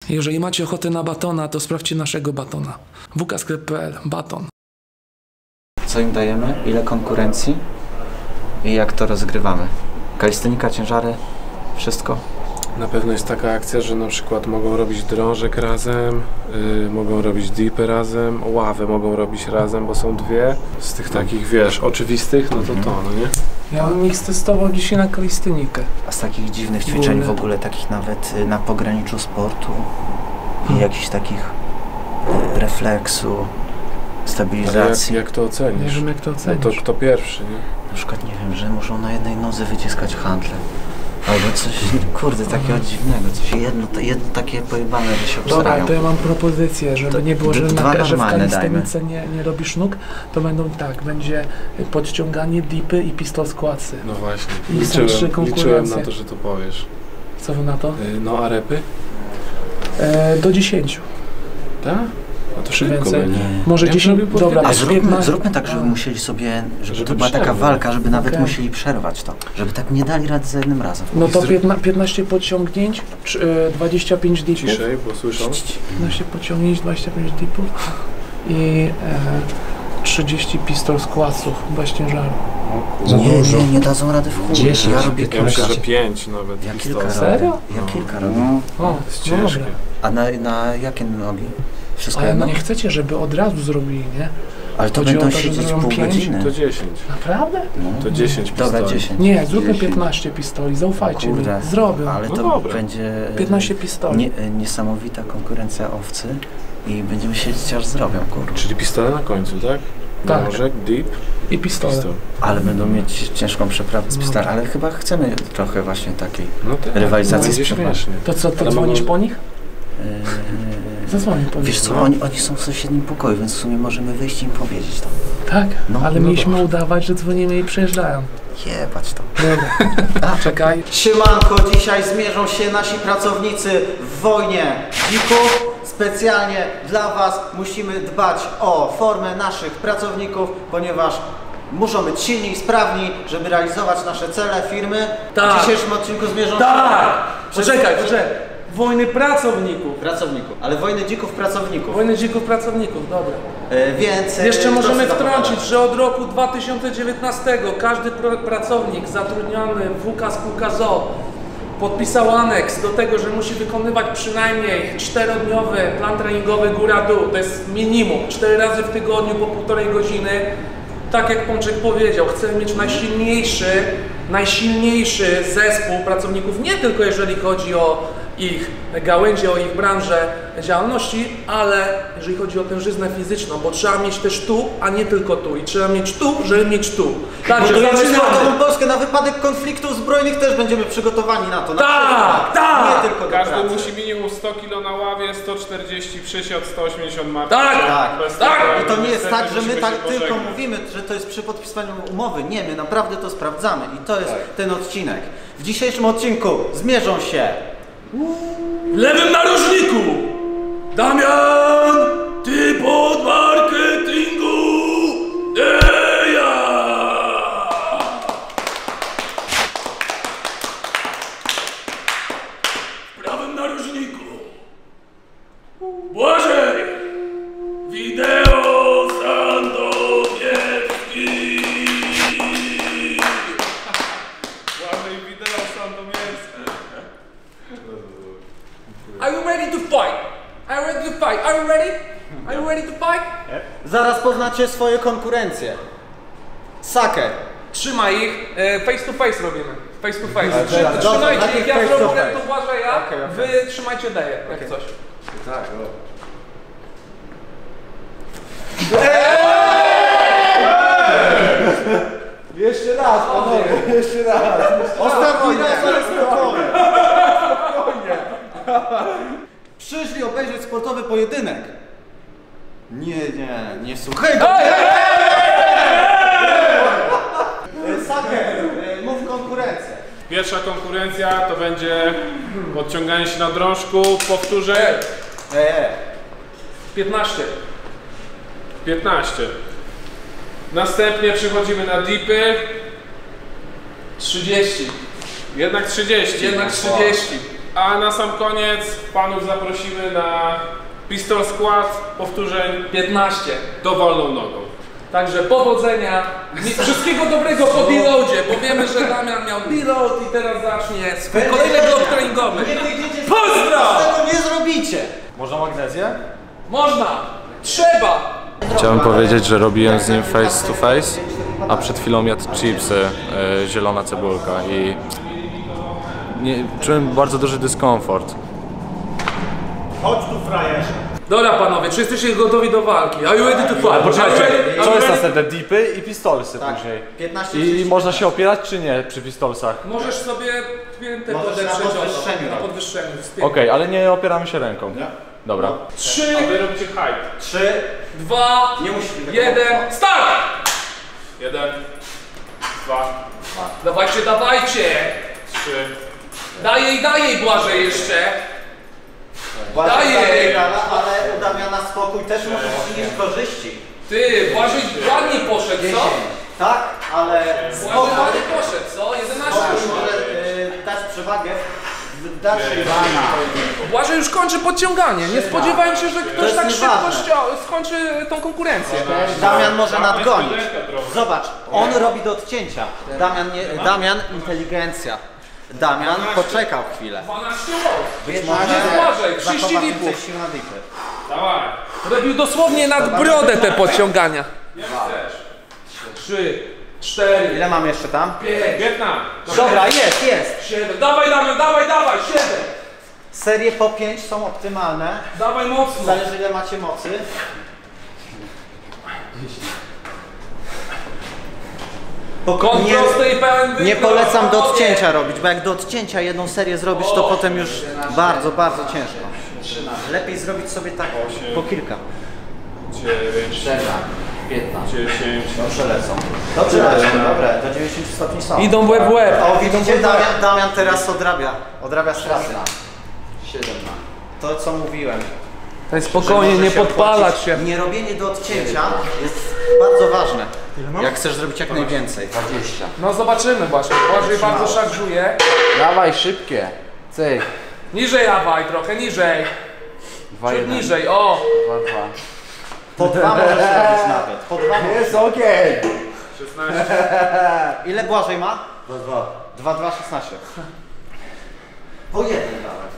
Jeżeli macie ochotę na batona, to sprawdźcie naszego batona. wksklep.pl, baton. Co im dajemy? Ile konkurencji? I jak to rozgrywamy? Kalistynika, ciężary? Wszystko? Na pewno jest taka akcja, że na przykład mogą robić drążek razem, mogą robić dipy razem, ławę mogą robić razem, bo są dwie. Z tych takich, wiesz, oczywistych, no to, no nie? Ja bym ich testował dzisiaj na kalistynikę. A z takich dziwnych ćwiczeń w ogóle, takich nawet na pograniczu sportu i jakichś takich refleksu, stabilizacji. Jak to ocenisz? Nie wiem, jak to ocenisz. No to kto pierwszy, nie? Na przykład, nie wiem, że muszą na jednej nodze wyciskać handle. Albo coś, kurde, takiego dziwnego, coś jedno takie pojebane, że się obsrają. Dobra, to ja mam propozycję, żeby nie było, że w kalistynice nie robisz nóg, to będą tak, będzie podciąganie, dipy i pistol składcy. No właśnie, I liczyłem na to, że to powiesz. Co wy na to? No a repy? Do 10. Tak? No to szybko będzie. Może 10, dobra. A zróbmy tak, żeby musieli sobie, żeby to była taka walka, żeby nawet musieli przerwać to. Żeby tak nie dali rady za jednym razem. No to 15 podciągnięć, 25 dipów. Ciszej, bo słyszą. 15 podciągnięć, 25 dipów i 30 pistol składców bez ciężaru. Nie dadzą rady w chuj. 10. Ja robię kilka. Ja myślę, że 5 nawet. Ja kilka. Serio? Ja kilka robię. O, jest ciężkie. A na jakie nogi? Wszystko ale jedno? nie chcecie, żeby od razu zrobili, nie? Ale to chodzi będą o to, że siedzieć zrobią pół 5, godziny. To 10. Naprawdę? To 10 pistoli. Dobra, 10. Nie, zróbmy 15 pistoli, zaufajcie mi. Zrobię. Ale No to dobra. będzie 15 pistoli. niesamowita konkurencja owcy i będziemy siedzieć aż zrobią, kurwa. Czyli pistole na końcu, tak? Tak. Drążek, dip, I pistole. pistol. Ale będą mieć ciężką przeprawę z pistolem, ale chyba chcemy trochę właśnie takiej No tak, rywalizacji będzie z przeprawą. śmiesznie. To co, to dzwonisz po nich? Zadzwonię po nich. Wiesz co, oni są w sąsiednim pokoju, więc w sumie możemy wyjść i im powiedzieć to. Tak, No, ale no mieliśmy dobrze. udawać, że dzwonimy i przyjeżdżają. Jebać to. Dobra. Czekaj. Siemanko, dzisiaj zmierzą się nasi pracownicy w wojnie dzików. Specjalnie dla Was musimy dbać o formę naszych pracowników, ponieważ muszą być silni i sprawni, żeby realizować nasze cele firmy. Tak. W dzisiejszym odcinku zmierzą Tak! się... Poczekaj. Wojny pracowników. Ale wojny dzików pracowników. Wojny dzików pracowników, dobra. Więc... Jeszcze możemy proszę wtrącić, że od roku 2019 każdy pracownik zatrudniony w WK Spółka ZOO podpisał aneks do tego, że musi wykonywać przynajmniej 4-dniowy plan treningowy góra-dół. To jest minimum. 4 razy w tygodniu po 1,5 godziny. Tak jak Pączek powiedział, chcemy mieć najsilniejszy zespół pracowników, nie tylko jeżeli chodzi o ich gałęzie, o ich branżę działalności, ale jeżeli chodzi o tężyznę fizyczną, bo trzeba mieć też tu, a nie tylko tu. I trzeba mieć tu, żeby mieć tu. Także Budujemy światową Polskę na wypadek konfliktów zbrojnych, też będziemy przygotowani na to. Tak! Nie tylko do Każdy pracy. musi minimum 100 kg na ławie, 140 przysiad, 180 martw. Tak! I to nie jest tak, że my tak tylko mówimy, że to jest przy podpisaniu umowy. Nie, my naprawdę to sprawdzamy i to jest ten odcinek. W dzisiejszym odcinku zmierzą się W lewym narożniku Damian, ty pod marketingu ja. W prawym narożniku Błażej, wideo Sandowiecki. Błażej wideo sandomierskie. Are you ready to fight? Are you ready to fight? Are you ready? Are you ready to fight? Zaraz poznacie swoje konkurencje. Saker. Trzymaj ich, face to face robimy. Face to face. Dobrze, Trzymajcie najpierw ich, ja face to zrobię face. to Błażeja, Okej. wy trzymajcie Deję, jak coś. Tak, Jeszcze raz, panowie, jeszcze raz. Ostatni raz, ale spokojnie. Przyszli obejrzeć sportowy pojedynek. Nie słuchaj go. Saker, mów konkurencję. Pierwsza konkurencja to będzie podciąganie się na drążku, powtórzeń 15. 15. Następnie przechodzimy na dipy. 30. Jednak 30. Jednak 30. A na sam koniec panów zaprosimy na pistol skład powtórzeń 15. dowolną nogą. Także powodzenia, wszystkiego dobrego po deloadzie, bo wiemy, że Damian miał deload i teraz zacznie swój kolejny blok treningowy. Nie wyjdziecie z Pozdro! tego nie zrobicie! Można magnezję? Można! Trzeba! Chciałem powiedzieć, że robiłem z nim face to face, a przed chwilą jadł chipsy, zielona cebulka i czułem bardzo duży dyskomfort. Chodź tu, frajerze. Dobra panowie, czy jesteście gotowi do walki? Are you ready to fight? Poczekajcie, Are you co jest ready? następne? Dipy i pistolsy Tak, później. 15 I można się opierać czy nie przy pistolsach? Możesz sobie piętę Możesz podeprzeć na podwyższeniu, na tak. podwyższeniu. Okej, ale nie opieramy się ręką. Nie? Dobra. 3, A wy robicie hype. 3, 2, nie musisz tego 1, start! 1, 2, Dawajcie, dawajcie! 3. Daję Błażej jeszcze! Błażej Daję! zabiegala, ale u Damiana spokój też może przynieść korzyści. Ty, Błażej ładnie poszedł, 10. co? Tak, ale Błażej spokój. ładnie poszedł, co? 11 Spokój już ma. może dać przewagę w dalszej walce. Błażej już kończy podciąganie. Nie spodziewałem się, że ktoś jest tak szybko nieważne. skończy tą konkurencję. Damian może nadgonić. trochę. Zobacz, on robi do odcięcia. Damian inteligencja. Damian poczekał chwilę. 12 volt. Być Nie Błażej, 30 zachowa lipów. więcej sił na dipy. Dawaj. Robił dosłownie nad brodę te podciągania. Jak chcesz. 3, 4, Ile mam jeszcze tam? 5, 15. Dobra, jest. 7. Dawaj Damian, dawaj, 7. Serie po 5 są optymalne. Dawaj mocno. Zależy ile macie mocy. Kąt prosty i pełen wykrok. Nie polecam do odcięcia robić, bo jak do odcięcia jedną serię zrobisz, to potem już bardzo, bardzo ciężko. Lepiej zrobić sobie tak po kilka. 9, 10. Dobrze lecą. Dobre, do 90 stopni są. Idą w łeb w łeb. O, widzicie, Damian teraz odrabia straty. 7 ma. To co mówiłem. Daj spokojnie, Że nie może podpalać opłacić. się. Nie robienie do odcięcia jest bardzo ważne. Jak chcesz zrobić jak najwięcej. 20. No zobaczymy właśnie. Błażej bardzo szarżuje. Dawaj, szybkie. Cyk. Niżej Awaj, trochę niżej. 2, Ciut 1. niżej, o. 2, 2. Po 2 możesz robić nawet. Po 2 Jest okej. 16. Ile Błażej ma? 2, 2, 16. Po jednym nawet.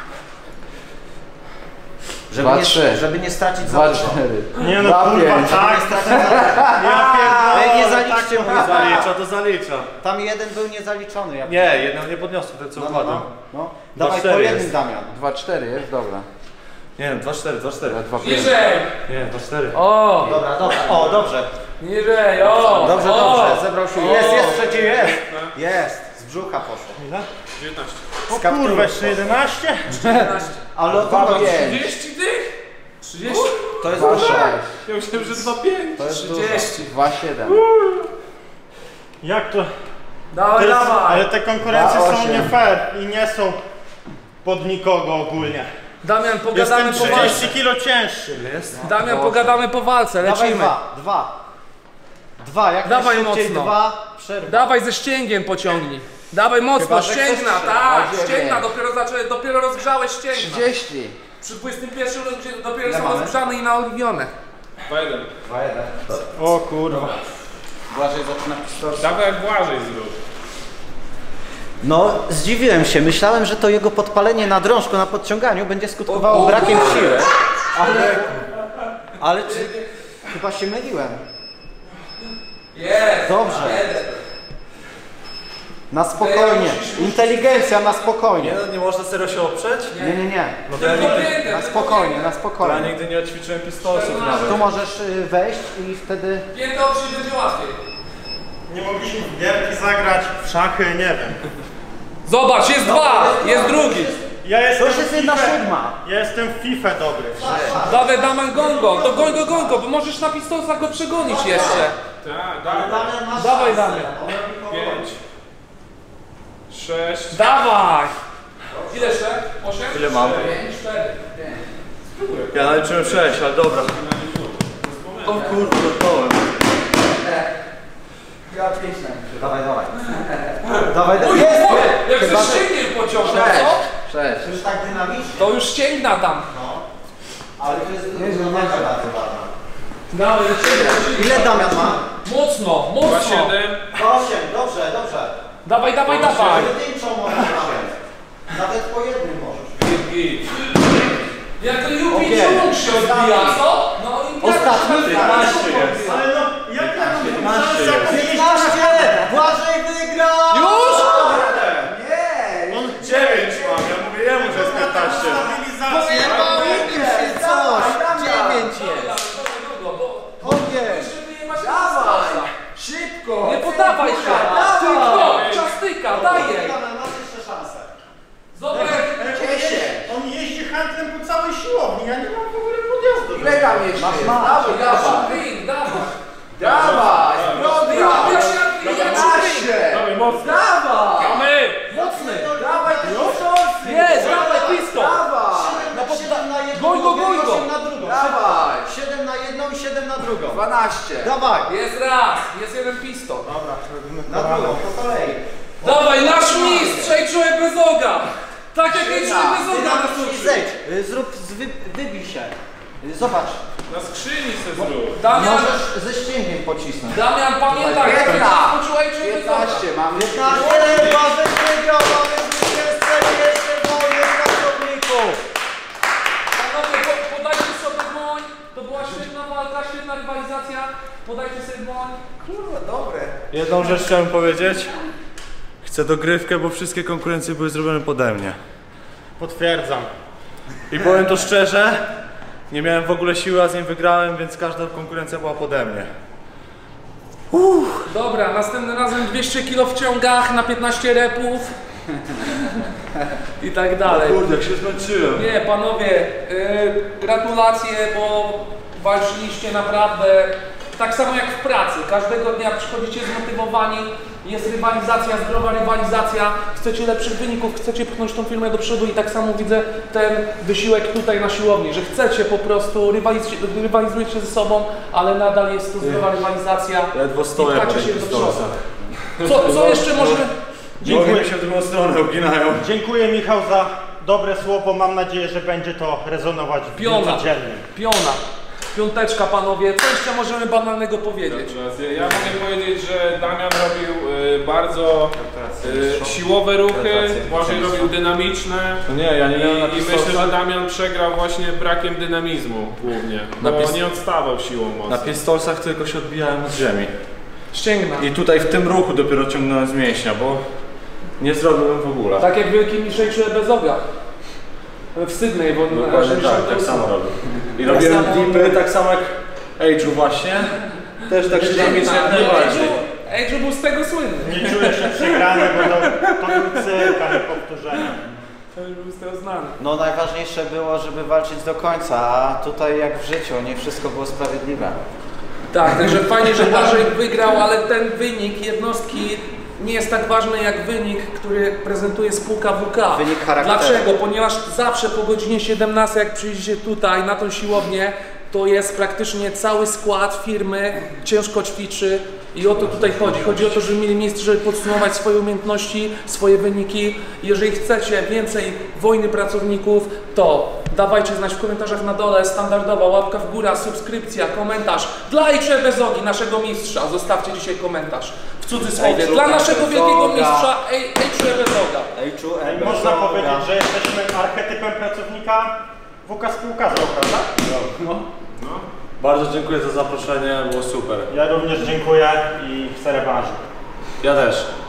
Żeby nie stracić 2, za dużo. 4. Nie no, 2, kurwa, 5. tak. Nie stracić za dużo. Ja pierdolę, Nie zaliczcie tak, mój zalicza. to zalicza. Tam jeden był niezaliczony. Jak Nie, jeden nie podniosłem, ten co układam. no. Dawaj po 4 jednym jest. Damian. 2, 4 jest, dobra. Nie wiem, 2-4, 2-4. 2, 5. Niżej. Nie, 2-4. O. Dobra. O, dobrze. Niżej, o. Dobrze, o. dobrze. Zebrał się. Jest trzeci, jest. Jest. Z brzucha poszło. Ile? 19. O kurwa, jeszcze 11? Ale o Dwa, kurwa, pięć. 30 tych? 30? to jest dużo. Ja myślałem, że 2,5. To jest 30. 2, 7. Jak to? Dawaj, Ale dawaj. te konkurencje Dwa, są osiem. nie fair i nie są pod nikogo ogólnie. Damian, pogadamy Jestem po walce. 30 kilo cięższy. Jest? Damian, pogadamy po walce, Dawaj lecimy. Dwa, jak Dawaj najszybciej mocno. 2, przerwa. Dawaj ze ścięgiem pociągnij. Dawaj mocno, Chyba, że ścięgna, chcesz tak, trzy. ścięgna, dopiero rozgrzałeś ścięgna. 30. Przy 21 dopiero Ile są mamy? rozgrzane i naoliwione. 2,1. O kurwa. Błażej zaczyna pistolet. Dawaj jak Błażej zrób. No, zdziwiłem się. Myślałem, że to jego podpalenie na drążku, na podciąganiu będzie skutkowało brakiem siły. Ale chyba się myliłem. Jest. Dobrze. Na spokojnie. Inteligencja na spokojnie. Nie można serio się oprzeć? Nie. No to ja Tylko nigdy, piętę, Na tylko spokojnie, na ja spokojnie. nigdy nie ćwiczyłem pistolsów nawet. Tu możesz wejść i wtedy... piętę oczy będzie łatwiej. Nie mogliśmy w gierki zagrać, w szachy, nie wiem. Zobacz, jest dwa, jest drugi. Ja To jestem już jest w 1/7. Ja jestem w FIFA dobry. Dawaj, Damian, gongo, to goń go, bo możesz na pistolsach go przegonić jeszcze. Tak, dawaj. Dawaj, Damian. 5. 6. Dawaj. Ile jeszcze? 8? Ile mam? 5, 4. Ja naliczyłem 6, ale dobra. O kurde, dotknąłem. Dawaj. Jest! Jak ze ścięgiem pociągnął, co? Cześć. Już tak dynamicznie. To już ścięgna tam. No. Ale to jest równowaka bardzo ważna. Dawaj, lecimy. Ile Damian ma? Mocno, mocno. 2,7. 8, dobrze, dobrze. Dawaj, dawaj, dawaj. Pojedynczo możesz nawet. Nawet po jednym możesz. Jak ten Jupi ciąg się odbija, co? No i Ostatni 15 jest. Ale no, jak ja mam 15! Błażej wygrał! Już? Nie! On 9 mam, ja mówię jemu, że jest 15. stabilizację. Się coś! 9 jest! Ogień! Dawaj! Szybko! Nie podawaj się! Tylko! Czastyka, daję! Masz jeszcze szansę. Zobacz, On jeździ handlem po całej siłowni, ja nie mam w ogóle podjazdu. Ile tam jeszcze jest? Dawaj, dawaj! ring, dawaj! Dawaj! Ja się Dawaj, mocno. Dawaj! Mamy! Mocny! Dawaj te pistorsy! Jest, dawaj pistol! Dawaj! 7 na jedną, Goń go, goń go! 8 na drugą. Dawaj! 7 na jedną i 7 na drugą. 12. Dawaj! Jest raz, jest jeden pistol. Na drugą, po kolei. Dawaj, nasz mistrz, Ejczoje bez oga! Tak jak Ejczoje bez oga nas Dynamicznie uczy. zejdź. Wybij się. Zobacz. Na skrzyni se zrób. Damian, Możesz ze ścięgiem pocisnąć. Damian, pamiętaj, jak uczył Ejczoje bez oga. Mamy 15. Błażej wygrał, mamy zwycięzcę jeszcze moich pracowników. Panowie, podajcie sobie dłoń. To była świetna walka, świetna rywalizacja. Podajcie sobie dłoń. Kurwa, dobre. Jedną rzecz chciałem powiedzieć. Chcę dogrywkę, bo wszystkie konkurencje były zrobione pode mnie. Potwierdzam. I powiem to szczerze, nie miałem w ogóle siły, a z nim wygrałem, więc każda konkurencja była pode mnie. Dobra, następnym razem 200 kg w ciągach na 15 repów. I tak dalej. Kurde, jak się zmęczyłem. Nie, panowie, gratulacje, bo walczyliście naprawdę tak samo jak w pracy. Każdego dnia przychodzicie zmotywowani, jest rywalizacja, zdrowa rywalizacja, chcecie lepszych wyników, chcecie pchnąć tą firmę do przodu i tak samo widzę ten wysiłek tutaj na siłowni, że chcecie po prostu, rywalizujecie ze sobą, ale nadal jest to zdrowa rywalizacja Ledwo i stoję po pchacie tych się do przodu. pistolcach. Co jeszcze możemy... Nogi się w drugą stronę uginają. Dziękuję Michał za dobre słowo, mam nadzieję, że będzie to rezonować w dniu Piona. codziennym. Piona. Piąteczka, panowie. Co jeszcze możemy banalnego powiedzieć? Ja mogę powiedzieć, że Damian robił bardzo siłowe ruchy, Błażej robił dynamiczne. No nie, ja nie miałem na I myślę, pistolcach. że Damian przegrał właśnie brakiem dynamizmu głównie, bo nie odstawał siłą Na mocno. pistolsach tylko się odbijałem od ziemi. Ścięgna. I tutaj w tym ruchu dopiero ciągnąłem z mięśnia, bo nie zrobiłem w ogóle. Tak jak wielki mistrz bez oga. W Sydney, bo Dokładnie tak samo robię. I robiłem dipy tak samo jak Age'u właśnie. Też tak dynamicznie jak najbardziej. Age był z tego słynny. Nie czuję się przegrany, bo to był cyrk, a nie powtórzenie. To już był z tego znany. No najważniejsze było, żeby walczyć do końca, a tutaj jak w życiu, nie wszystko było sprawiedliwe. Tak, także fajnie, że Błażej wygrał, ale ten wynik jednostki nie jest tak ważny jak wynik, który prezentuje spółka WK. Wynik charakteru. Dlaczego? Ponieważ zawsze po godzinie 17, jak przyjdziecie tutaj na tą siłownię, to jest praktycznie cały skład firmy, ciężko ćwiczy i o to tutaj chodzi. Chodzi o to, żeby mieli miejsce, żeby podsumować swoje umiejętności, swoje wyniki. Jeżeli chcecie więcej wojny pracowników, to dawajcie znać w komentarzach na dole, standardowa łapka w górę, subskrypcja, komentarz. Dla Ejczoje bez ogi, naszego mistrza, zostawcie dzisiaj komentarz. W cudzysłowie, dla naszego wielkiego mistrza Ejczoje bez oga. Można powiedzieć, że jesteśmy archetypem pracownika WK Spółka Z.O.O., prawda? No. Bardzo dziękuję za zaproszenie, było super. Ja również dziękuję i chcę rewanżu. Ja też.